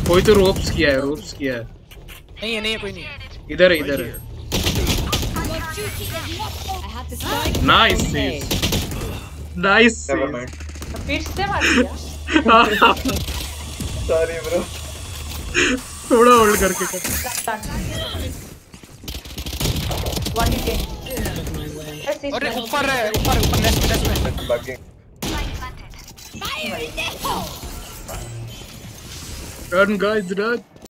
कोई तो रोप्स किया है नहीं है कोई नहीं है। इधर है नाइस फिर से मार दिया। सॉरी ब्रो, थोड़ा होल्ड करके कर। अरे ऊपर नेक्स्ट में बगिंग रन गाइस रन।